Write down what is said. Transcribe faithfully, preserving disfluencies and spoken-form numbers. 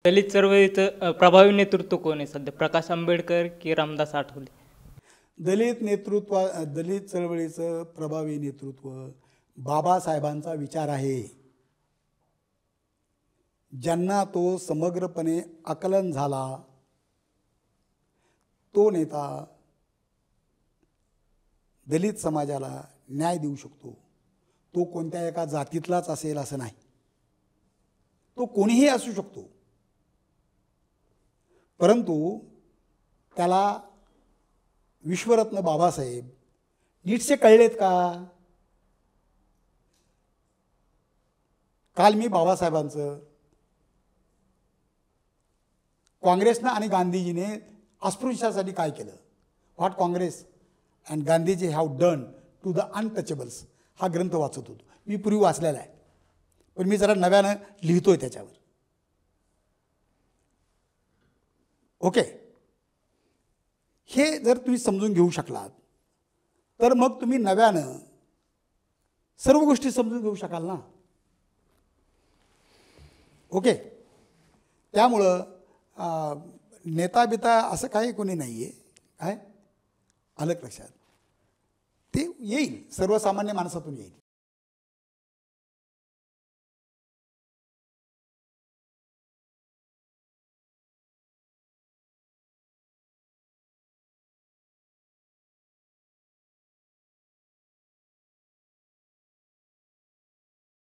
दलित चळवळीचं अ, प्रभावी नेतृत्व कोण आहे सध्या? प्रकाश आंबेडकर की रामदास आठवले? दलित नेतृत्व दलित चळवळीचं प्रभावी नेतृत्व बाबासाहेबांचा विचार आहे. ज्यांना तो समग्रपणे आकलन झाला तो नेता दलित समाजाला न्याय देऊ शकतो. तो कोणत्या एका जातीतलाच असेल असं नाही, तो कोणीही असू शकतो. परंतु त्याला विश्वरत्न बाबासाहेब नीटसे कळलेत का? काल मी बाबासाहेबांचं काँग्रेसनं आणि गांधीजीने अस्पृश्यासाठी काय केलं, what Congress and Gandhiji have done to the untouchables हा ग्रंथ वाचत होतो. मी पूर्वी वाचलेला आहे, पण मी जरा नव्यानं लिहितोय त्याच्यावर. ओके, हे जर तुम्ही समजून घेऊ शकलात तर मग तुम्ही नव्यानं सर्व गोष्टी समजून घेऊ शकाल ना. ओके, त्यामुळं नेता बिता असं काही कोणी नाही आहे. काय आलं लक्षात? ते येईल, सर्वसामान्य माणसातून येईल.